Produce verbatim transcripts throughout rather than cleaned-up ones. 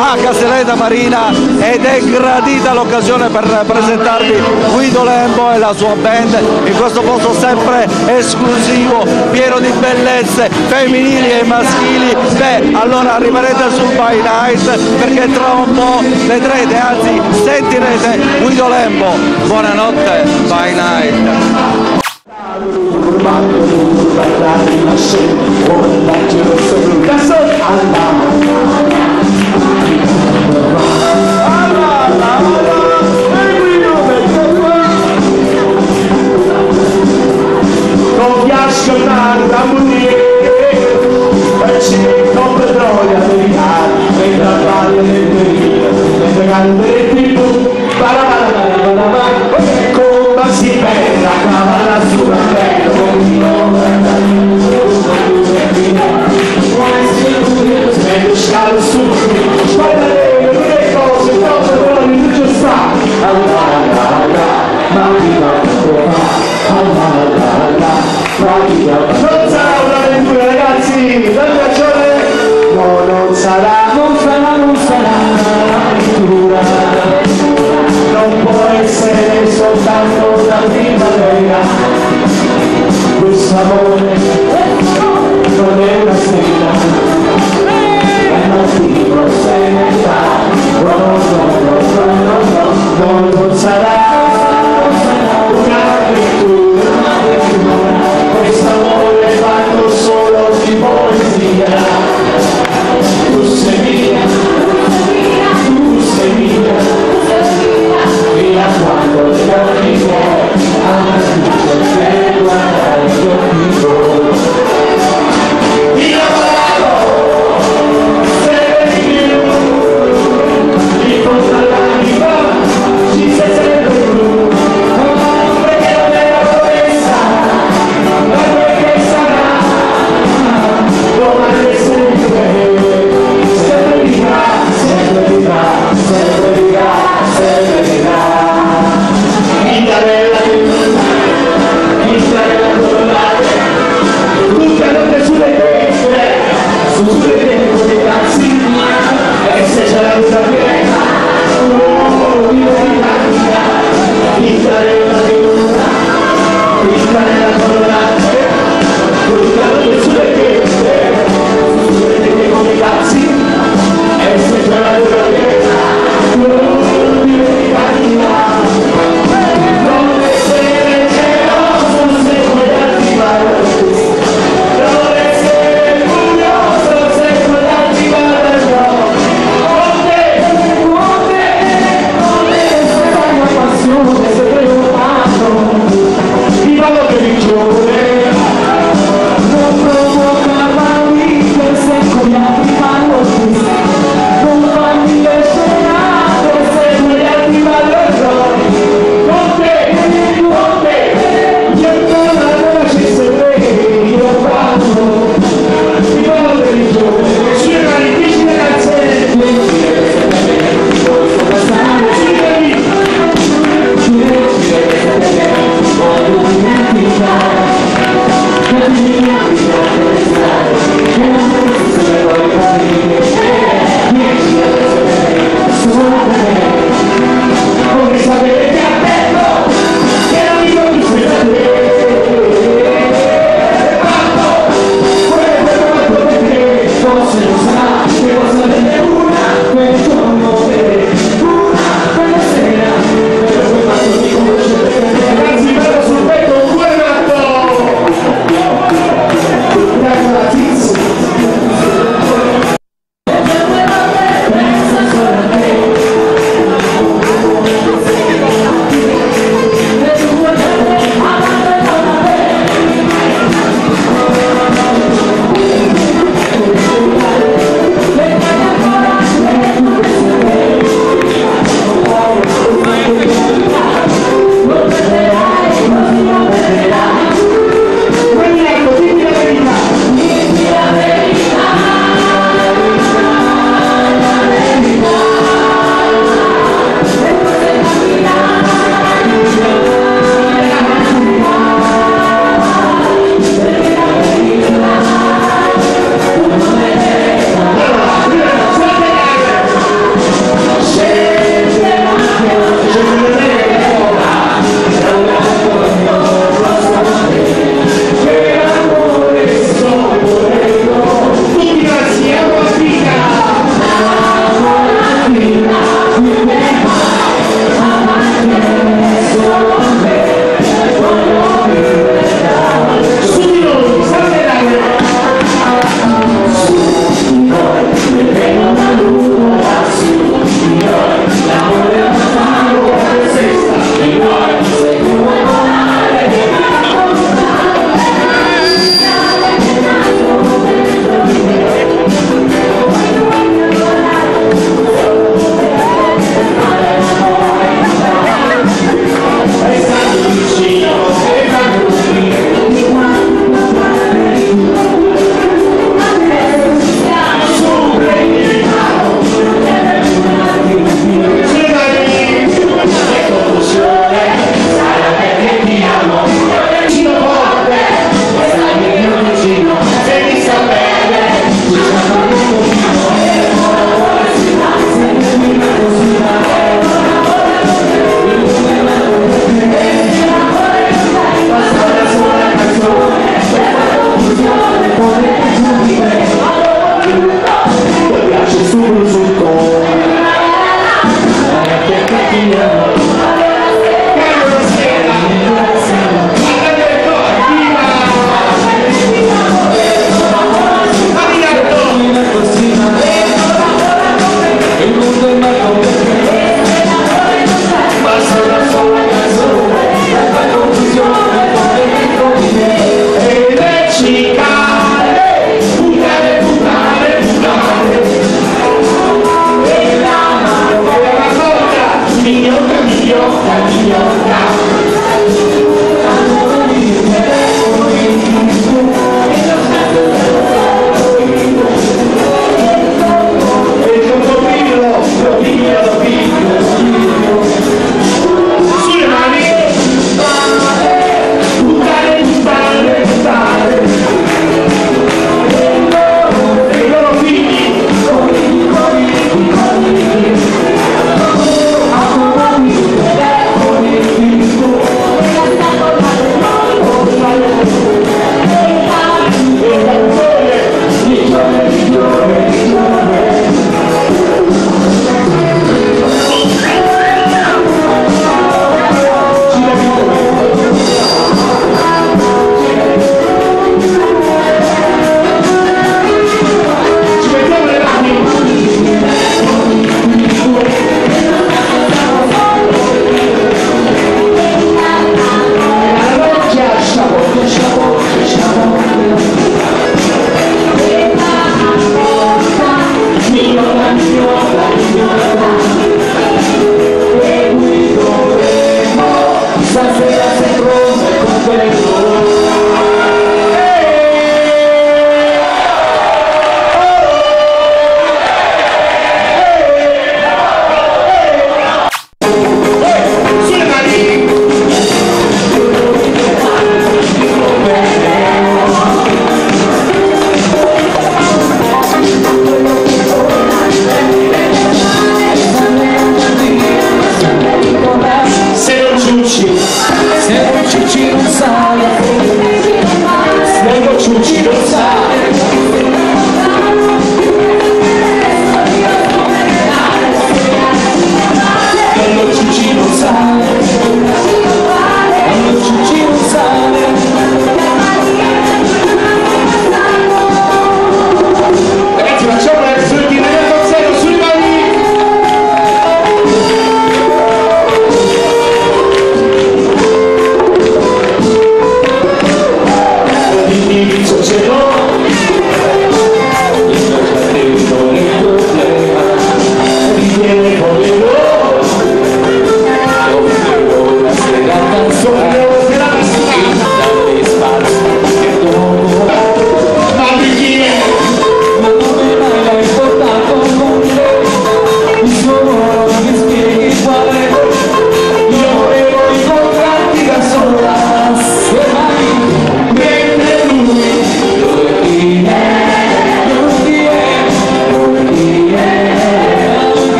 a Castelletta Marina ed è gradita l'occasione per presentarvi Guido Lembo e la sua band in questo posto sempre esclusivo, pieno di bellezze femminili e maschili. Beh, allora arriverete sul By Night perché tra un po' vedrete, anzi sentirete Guido Lembo. Buonanotte, By Night. Non piace andare da morire e c'è con petrolio americano mentre parla del periodo mentre canta il tipo come si pensa cava la sua bella meglio scala su guardare le cose cose però non ci sta ma non sarà un'avventura ragazzi, date ragione? No, non sarà, non sarà, non sarà un'avventura. Non può essere soltanto una primavera. Questo amore non è una sera. È motivo se ne fa. No, no, no, no, no, no, non sarà. Questo amore fatto solo di poesia. Tu sei mia, tu sei mia, fino a quando ti occhi tuoi hanno tutto che guardare gli occhi tuoi.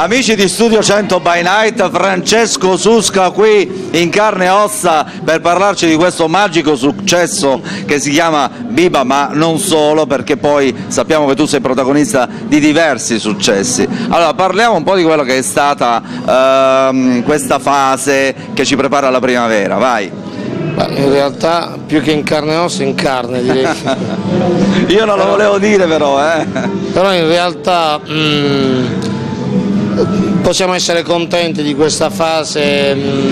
Amici di Studio cento by Night, Francesco Susca qui in carne e ossa per parlarci di questo magico successo che si chiama Biba, ma non solo, perché poi sappiamo che tu sei protagonista di diversi successi. Allora parliamo un po' di quello che è stata ehm, questa fase che ci prepara alla primavera, vai. Beh, in realtà più che in carne e ossa, in carne direi. Io non lo volevo dire però, eh. Però in realtà mh, possiamo essere contenti di questa fase,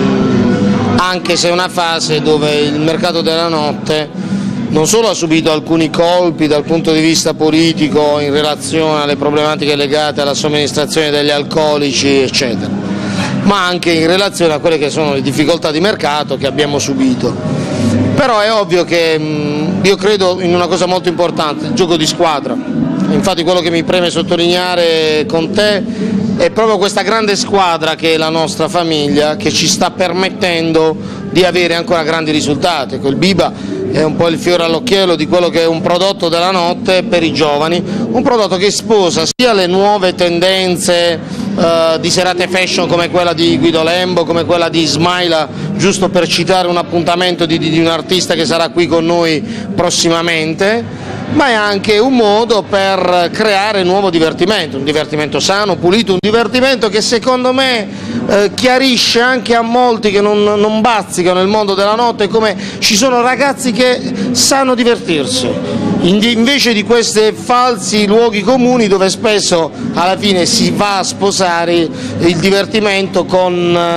mh, anche se è una fase dove il mercato della notte non solo ha subito alcuni colpi dal punto di vista politico in relazione alle problematiche legate alla somministrazione degli alcolici eccetera, ma anche in relazione a quelle che sono le difficoltà di mercato che abbiamo subito. Però è ovvio che mh, io credo in una cosa molto importante, il gioco di squadra. Infatti quello che mi preme sottolineare con te è proprio questa grande squadra che è la nostra famiglia, che ci sta permettendo di avere ancora grandi risultati. Il Biba è un po' il fiore all'occhiello di quello che è un prodotto della notte per i giovani, un prodotto che sposa sia le nuove tendenze uh, di serate fashion come quella di Guido Lembo, come quella di Smaila, giusto per citare un appuntamento di, di un artista che sarà qui con noi prossimamente, ma è anche un modo per creare nuovo divertimento, un divertimento sano, pulito, un divertimento che secondo me eh, chiarisce anche a molti che non, non bazzicano nel mondo della notte come ci sono ragazzi che sanno divertirsi, invece di questi falsi luoghi comuni dove spesso alla fine si va a sposare il divertimento con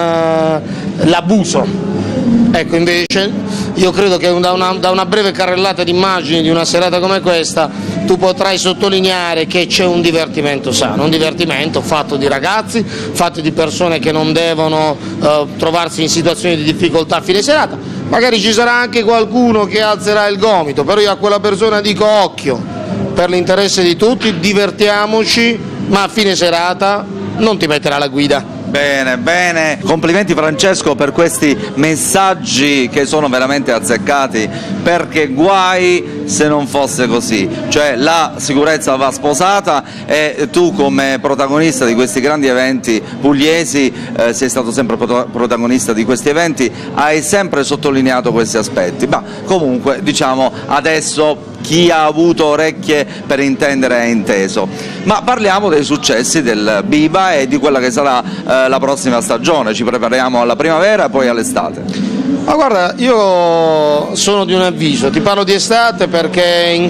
eh, l'abuso. Ecco, invece io credo che da una, da una breve carrellata di immagini di una serata come questa tu potrai sottolineare che c'è un divertimento sano, un divertimento fatto di ragazzi, fatto di persone che non devono eh, trovarsi in situazioni di difficoltà a fine serata. Magari ci sarà anche qualcuno che alzerà il gomito, però io a quella persona dico occhio, per l'interesse di tutti divertiamoci, ma a fine serata non ti metterà alla guida. Bene, bene, complimenti Francesco per questi messaggi che sono veramente azzeccati, perché guai se non fosse così, cioè la sicurezza va sposata e tu come protagonista di questi grandi eventi pugliesi, eh, sei stato sempre protagonista di questi eventi, hai sempre sottolineato questi aspetti, ma comunque diciamo adesso chi ha avuto orecchie per intendere ha inteso. Ma parliamo dei successi del Biba e di quella che sarà eh, la prossima stagione, ci prepariamo alla primavera e poi all'estate. Ma guarda, io sono di un avviso, ti parlo di estate perché in,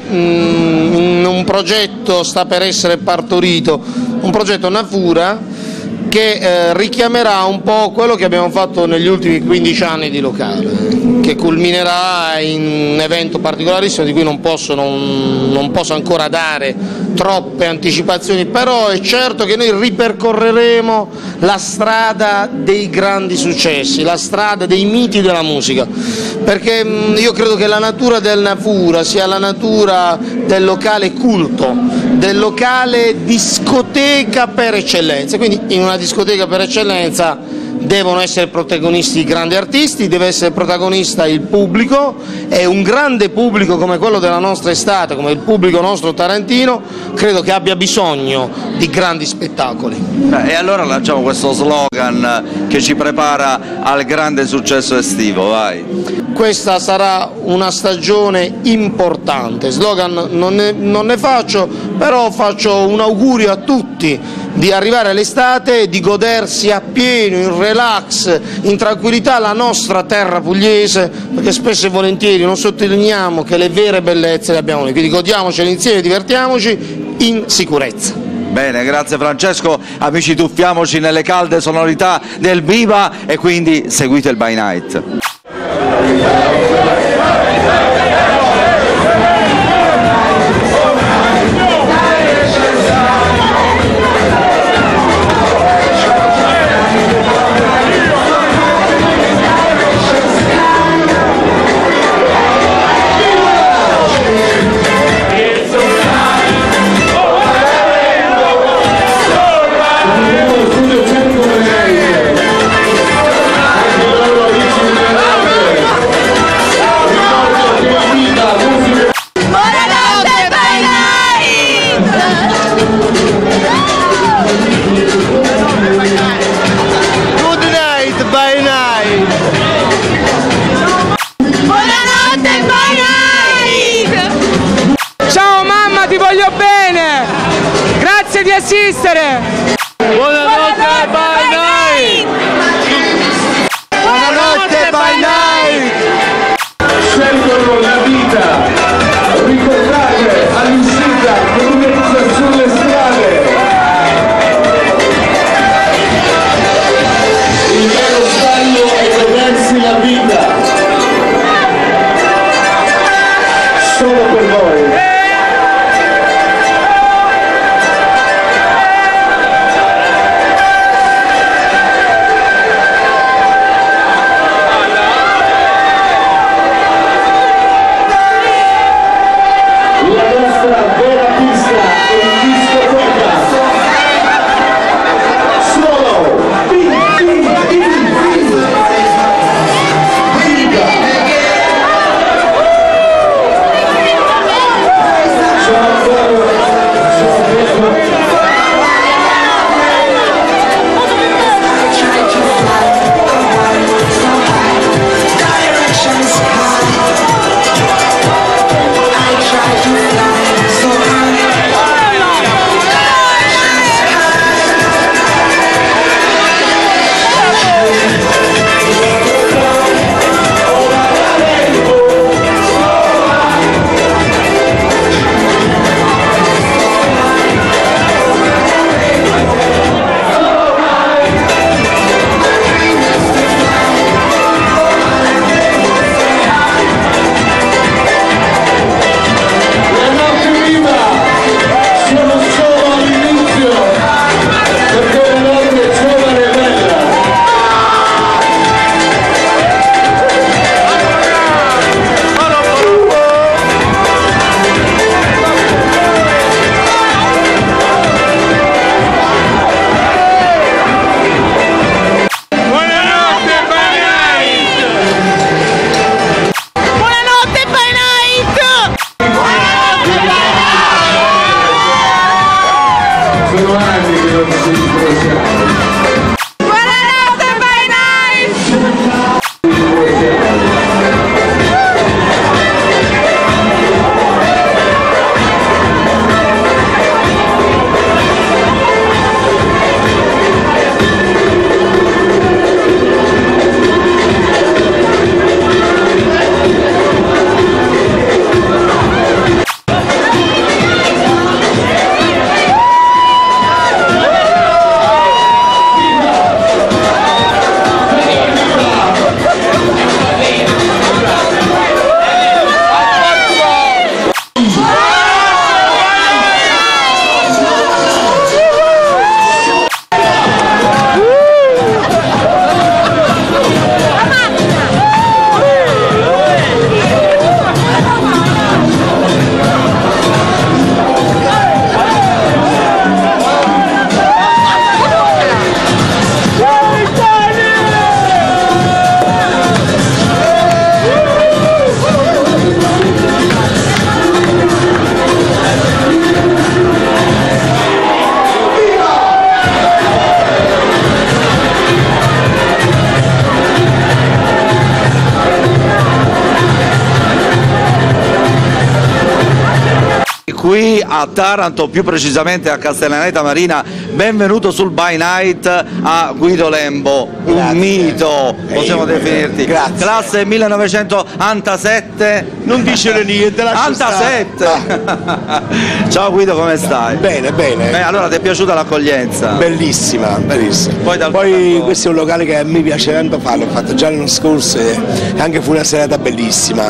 in un progetto sta per essere partorito, un progetto Nafura che eh, richiamerà un po' quello che abbiamo fatto negli ultimi quindici anni di locale, che culminerà in un evento particolarissimo di cui non posso, non, non posso ancora dare troppe anticipazioni, però è certo che noi ripercorreremo la strada dei grandi successi, la strada dei miti della musica, perché mh, io credo che la natura del Nafura sia la natura del locale culto, del locale discoteca per eccellenza, quindi in una discoteca per eccellenza devono essere protagonisti i grandi artisti, deve essere protagonista il pubblico, e un grande pubblico come quello della nostra estate, come il pubblico nostro tarantino, credo che abbia bisogno di grandi spettacoli. Beh, e allora lanciamo questo slogan che ci prepara al grande successo estivo, vai. Questa sarà una stagione importante, slogan non ne, non ne faccio, però faccio un augurio a tutti di arrivare all'estate e di godersi appieno, in relax, in tranquillità la nostra terra pugliese, perché spesso e volentieri non sottolineiamo che le vere bellezze le abbiamo noi, quindi godiamocele insieme, divertiamoci in sicurezza. Bene, grazie Francesco, amici tuffiamoci nelle calde sonorità del Biba e quindi seguite il By Night. resistere! Buonanotte by night! Buonanotte by night! Scelgono la vita, ricordate all'uscita prudenza sulle strade. Il vero sbaglio è godersi la vita. Solo per voi. Qui a Taranto, più precisamente a Castellaneta Marina. Benvenuto sul By Night a Guido Lembo, un Grazie. mito, possiamo Eh, definirti. grazie. Classe millenovecentonovantasette. Non dice niente, lascia stare. novantasette. Ciao Guido, come stai? Bene, bene. Beh, allora ti è piaciuta l'accoglienza? Bellissima, bellissima. Poi dal Poi canto- questo è un locale che a me piace tanto farlo, l'ho fatto già l'anno scorso e anche fu una serata bellissima.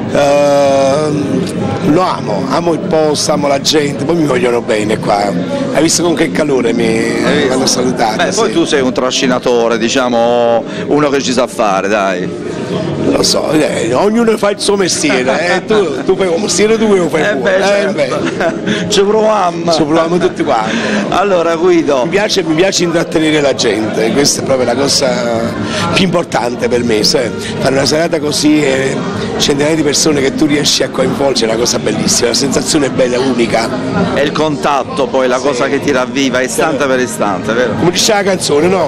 Ehm, lo amo, amo il posto, amo la gente, poi mi vogliono bene qua. Hai visto con che calore mi mi hanno salutato? Beh, poi sì. tu sei un trascinatore, diciamo, uno che ci sa fare, dai. Lo so, eh, ognuno fa il suo mestiere, eh. tu, tu fai un mestiere tuo e lo fai Eh tuo. beh, Eh, certo. beh. Ci proviamo. Ci proviamo tutti quanti. Allora Guido, Mi piace, mi piace intrattenere la gente, questa è proprio la cosa più importante per me, sai? Fare una serata così e centinaia di persone che tu riesci a coinvolgere è una cosa bellissima, la sensazione è bella, unica. è il contatto poi la cosa che ti ravviva istante per istante, vero? Come dice la canzone, no?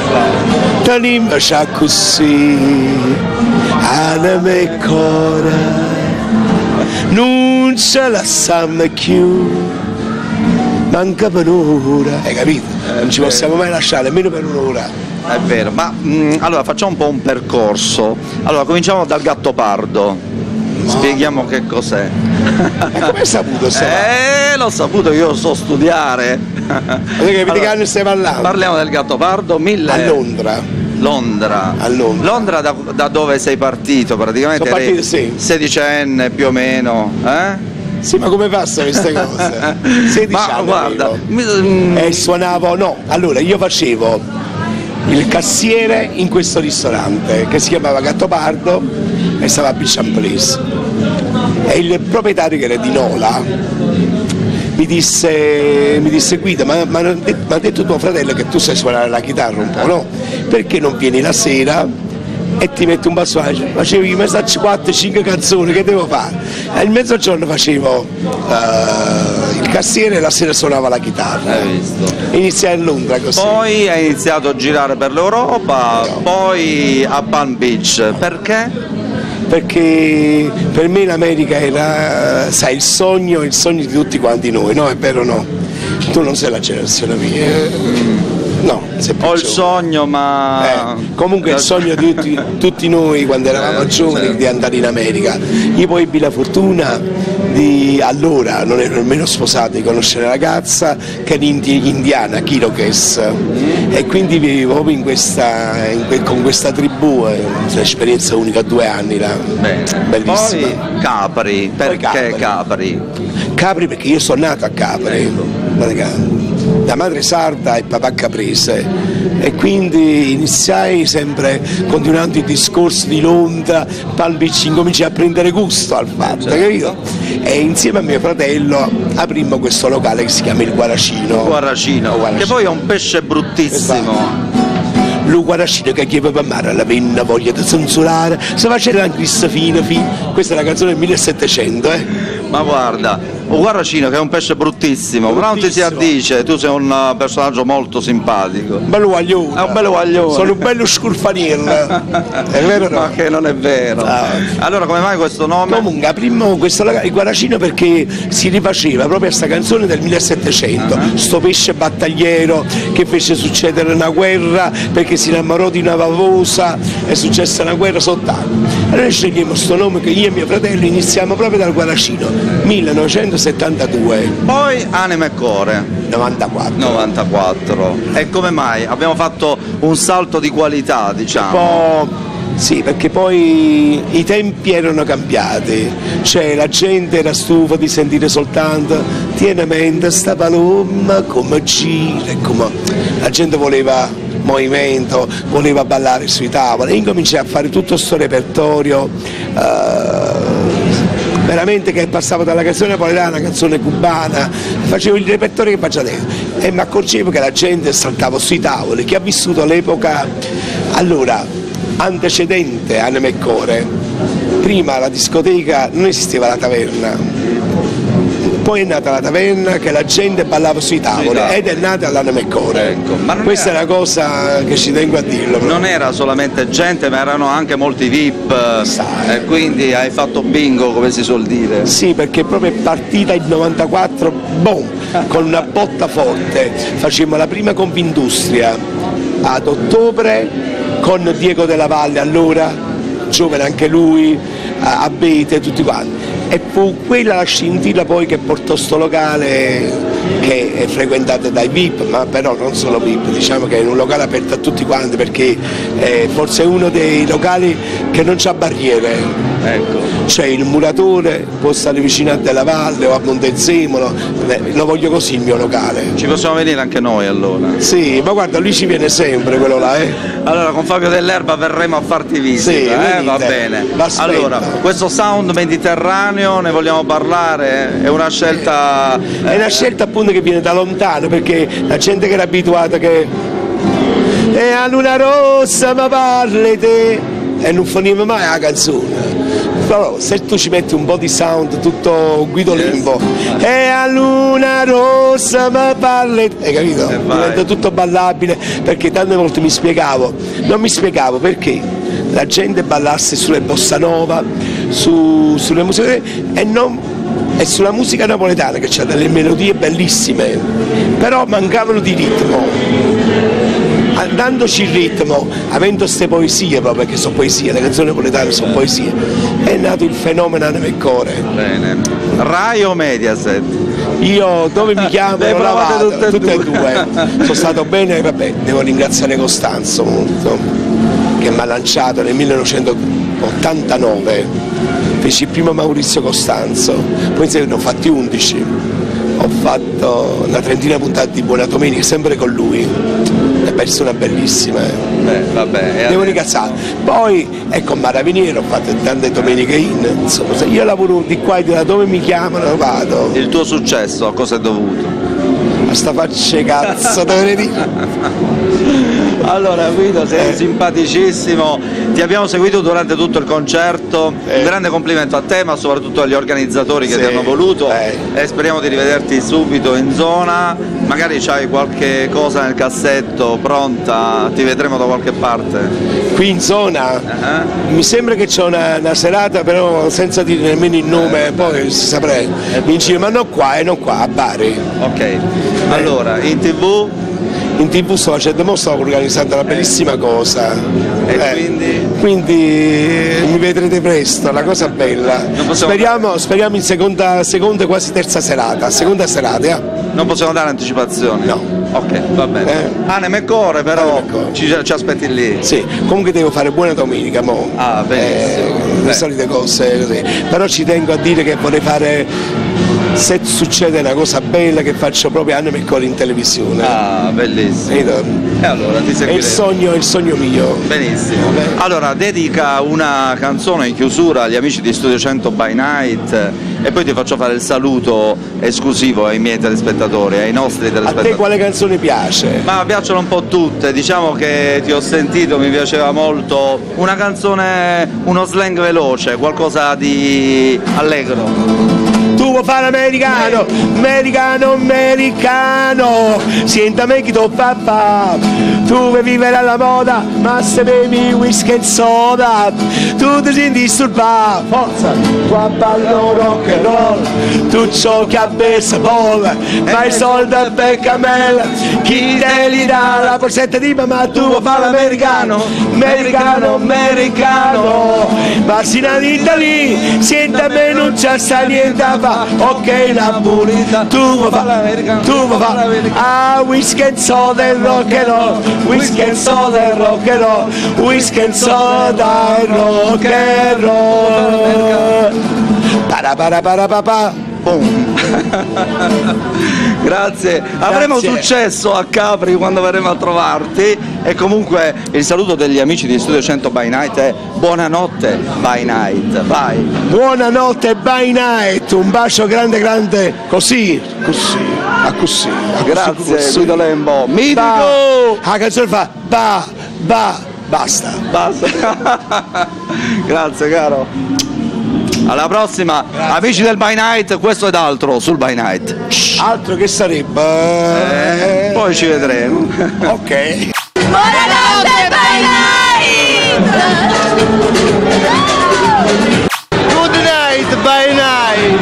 Tanim c'ha così, anima e cora, non ce la sanno più, manca per un'ora, hai capito? Non ci possiamo mai lasciare nemmeno per un'ora. È vero, ma mh, allora facciamo un po' un percorso. Allora cominciamo dal Gattopardo, no. Spieghiamo che cos'è. E come hai saputo? Eh, l'ho saputo, io so studiare. Perché allora, che anni stai parlando? Parliamo del Gattopardo, mille... a Londra. Londra. A Londra. Londra da, da dove sei partito praticamente? Sono partito, sì. sedicenne più o meno, eh? Sì, ma come passano queste cose? sedici ma anni guarda, mi... e suonavo, no, allora io facevo il cassiere in questo ristorante che si chiamava Gattopardo e stava a Bisham Place, e il proprietario, che era di Nola, mi disse, mi disse Guida, ma mi ha detto tuo fratello che tu sai suonare la chitarra un po', no? Perché non vieni la sera e ti metti un passaggio? Facevo i messaggi quattro cinque canzoni, che devo fare? E il mezzogiorno facevo uh, il cassiere e la sera suonava la chitarra. Hai visto? Iniziai a Londra così. Poi hai iniziato a girare per l'Europa, no. Poi a Palm Beach, perché? Perché per me l'America era, sai, il sogno, il sogno di tutti quanti noi, no? È vero o no? Tu non sei la generazione mia. No, ho il sogno, ma... Eh, comunque il sogno di tutti, tutti noi quando eravamo eh, giovani, certo, di andare in America. Io poi ebbi la fortuna di, allora non ero nemmeno sposato, di conoscere una ragazza che era indiana, Kirokes, e quindi vivevo proprio in questa, in que, con questa tribù, è un'esperienza unica, due anni là. Bene. Bellissima. Poi Capri, perché Capri? Capri? Capri perché io sono nato a Capri. Ecco. Da madre sarda e papà caprese, e quindi iniziai sempre continuando il discorso di Londra, Palm Beach, incominciai a prendere gusto al fatto, certo, capito? E insieme a mio fratello aprimmo questo locale che si chiama il Guaracino. Guaracino, Guaracino. Che poi è un pesce bruttissimo. Esatto. Lo Guaracino che chiede per mare alla penna, voglia di censurare, se faceva anche Cristofino, questa è una canzone del millesettecento, eh? Ma guarda, un Guaracino che è un pesce bruttissimo, però non ti si addice, tu sei un personaggio molto simpatico. Un bello guaglione. È un bello guaglione. Sono un bello scurfaniello. È vero o no? Ma che non è vero. Ah. Allora come mai questo nome? Comunque aprimmo questo il Guaracino perché si rifaceva proprio a questa canzone del millesettecento, uh-huh. Sto pesce battagliero che fece succedere una guerra perché si innamorò di una vavosa, è successa una guerra sott'acqua. Allora scegliamo questo nome che io e mio fratello iniziamo proprio dal Guaracino, millenovecentosettantadue. Poi Anima e Core. novantaquattro. novantaquattro. E come mai? Abbiamo fatto un salto di qualità, diciamo. Sì, perché poi i tempi erano cambiati, cioè la gente era stufa di sentire soltanto tieni a mente sta paloma come gira, come... la gente voleva movimento, voleva ballare sui tavoli, e incominciai a fare tutto questo repertorio uh, veramente che passava dalla canzone napoletana alla canzone cubana, facevo il repertorio che faccio adesso e mi accorgevo che la gente saltava sui tavoli, chi ha vissuto l'epoca allora antecedente a Anima e Core. Prima la discoteca non esisteva, la taverna, poi è nata la taverna che la gente ballava sui tavoli ed è nata l'Anima e Core. Ecco, ma questa era... è una cosa che ci tengo a dirlo. Però. Non era solamente gente, ma erano anche molti V I P, e quindi hai fatto bingo, come si suol dire. Sì, perché proprio è partita il novantaquattro, boom, con una botta forte. Facemmo la prima Confindustria ad ottobre con Diego della Valle, allora giovane anche lui, Abete, tutti quanti, e fu quella la scintilla poi che portò sto locale che è frequentato dai V I P, ma però non solo V I P, diciamo che è un locale aperto a tutti quanti perché è forse uno dei locali che non c'ha barriere. Ecco. Cioè il muratore può stare vicino a Della Valle o a Montezemolo, lo voglio così il mio locale. Ci possiamo venire anche noi allora? Sì, ma guarda, lui ci viene sempre quello là, eh. Allora con Fabio Dell'Erba verremo a farti visita, sì, eh? Va bene. Allora, questo sound mediterraneo ne vogliamo parlare? È una scelta... È una scelta appunto che viene da lontano, perché la gente che era abituata che e a luna rossa ma parli te e non finiamo mai la canzone. Però se tu ci metti un po' di sound tutto Guido Limbo, yes. E a luna rossa ma parli, hai capito? Eh, diventa tutto ballabile, perché tante volte mi spiegavo, non mi spiegavo perché la gente ballasse sulle bossa nova, su, sulle musiche e non e sulla musica napoletana che c'ha delle melodie bellissime, però mancavano di ritmo. Dandoci il ritmo, avendo queste poesie proprio, perché sono poesie, le canzoni napoletane sono poesie, è nato il fenomeno Anima e Core. Bene. Rai o Mediaset? Io dove mi chiamo Le non la vado, tutte e tutte e due. due. Sono stato bene, vabbè, devo ringraziare Costanzo molto, che mi ha lanciato nel millenovecentottantanove, feci il primo Maurizio Costanzo, poi ne ho fatti undici, ho fatto una trentina puntate di Buona Domenica, sempre con lui. È persona bellissima, eh. Beh, vabbè, devo ringraziare. Poi ecco Maraviniero, ho fatto tante domeniche in, insomma, se io lavoro di qua e di là, dove mi chiamano vado. Il tuo successo a cosa è dovuto? A sta faccia cazzo, dovrei dire. Allora Guido, sei Eh. simpaticissimo, ti abbiamo seguito durante tutto il concerto, Eh. un grande complimento a te ma soprattutto agli organizzatori che Sì. ti hanno voluto Eh. e speriamo di rivederti subito in zona, magari c'hai qualche cosa nel cassetto pronta, ti vedremo da qualche parte. Qui in zona Uh-huh. mi sembra che c'è una, una serata, però senza dire nemmeno il nome, poi si saprei. In giro, ma non qua e non qua, a Bari. Ok, allora in tv In tv sto facendo, mo sto organizzando una bellissima cosa. e quindi? Quindi mi vedrete presto, la cosa bella. Non possiamo- Speriamo, speriamo in seconda, seconda e quasi terza serata, seconda serata, eh? Non possiamo dare anticipazioni? No. Ok, va bene. Eh. Anima e Core però Anima e Core. ci, ci aspetti lì. Sì, comunque devo fare Buona Domenica, mo. Ah, benissimo. Eh, Beh. le solite cose così. Però ci tengo a dire che vorrei fare, se succede una cosa bella, che faccio proprio Anima e Core in televisione. Ah, bellissimo. Vedo? E allora ti È il seguiremo. sogno, è il sogno mio. Benissimo. Beh. Allora, dedica una canzone in chiusura agli amici di Studio cento by Night e poi ti faccio fare il saluto esclusivo ai miei telespettatori, ai nostri A te telespettatori. quale canzone piace? Ma piacciono un po' tutte, diciamo che ti ho sentito, mi piaceva molto una canzone, uno slang veloce, qualcosa di allegro. Tu vuoi fare americano, americano, americano, senta me chi tu papà. Tu vuoi vivere alla moda, ma se bevi whisky e soda, tu ti senti disturbato, forza, tu ballo rock and roll, tu giochi a baseball, ma i soldi a beccamella, chi te li dà la borsetta di mamma, tu vuoi fare l'americano, americano, americano, vaccinati da lì, senta me non c'è sta niente a fa, ok la pulita, tu vuoi fare, tu vuoi fare, ah whisky e soda e rock and roll, whisky e soda e rock and roll, whisky e soda e rock and roll, para para para pa pa. Boom. Grazie, avremo Grazie. successo a Capri quando verremo a trovarti e comunque il saluto degli amici di Studio cento by Night è buonanotte by Night, vai. Buonanotte by night, un bacio grande grande, così, così, a così, a così, Grazie così. Guido Lembo, Ba, mitico! la canzone fa ba, ba, basta. Basta. Grazie caro. Alla prossima, amici del By Night, questo ed altro sul By Night. Altro che sarebbe. Eh, poi ci vedremo. Ok. Buonanotte by night! Good night, by night.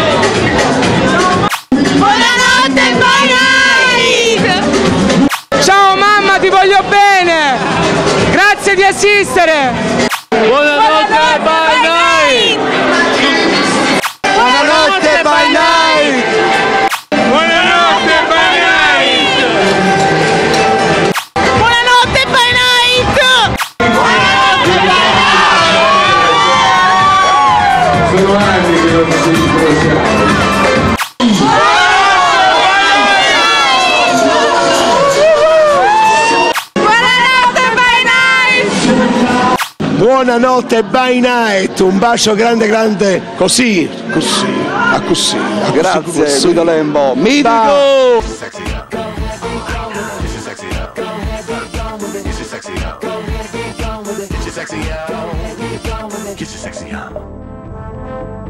Buonanotte by night! Ciao mamma, ti voglio bene! Grazie di assistere! Buonanotte, by night. Buonanotte, by night. Buonanotte, by night! Buonanotte by night! Sono anni che non ci incrociamo. Buonanotte by night! Buonanotte, by night. Un bacio grande grande, così, così, a così. A così, Grazie così. Guido Lembo, Ba. mitico! Sexy up. Get your sexy up. Get your sexy up. Get your sexy up. Get your sexy up.